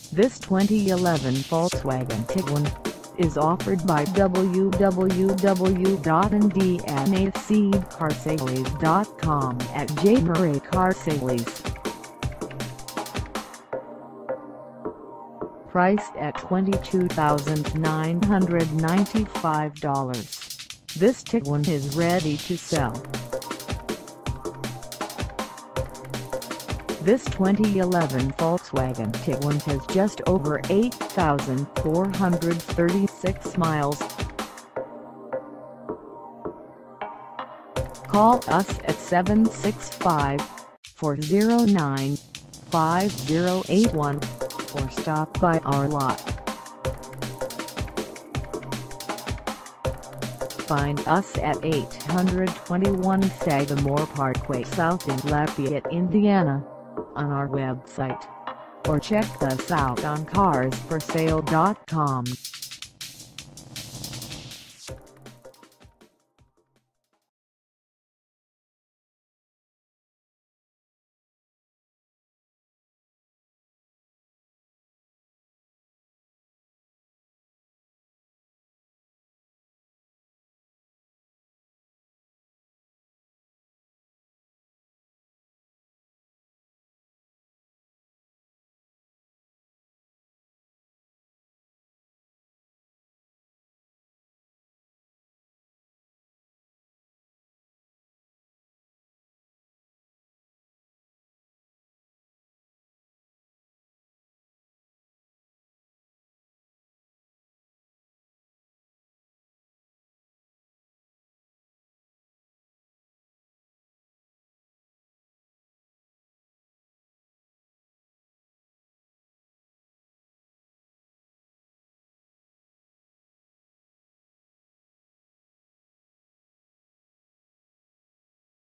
This 2011 Volkswagen Tiguan is offered by www.indianaseedcarsales.com at SAGAMORE Car Sales. Priced at $22,995, this Tiguan is ready to sell. This 2011 Volkswagen Tiguan has just over 8,436 miles. Call us at 765-409-5081 or stop by our lot. Find us at 821 Sagamore Parkway South in Lafayette, Indiana, on our website, or check us out on carsforsale.com.